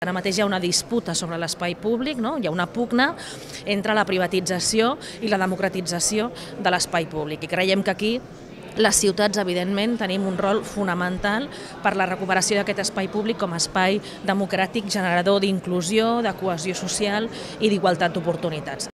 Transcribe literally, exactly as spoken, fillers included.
Ara mateix hi ha una disputa sobre l'espai públic, no? Hi ha una pugna entre la privatització i la democratització de l'espai públic. I creiem que aquí les ciutats, evidentment, tenim un rol fonamental per la recuperació d'aquest espai públic com a espai democràtic, generador d'inclusió, de cohesió social i d'igualtat d'oportunitats.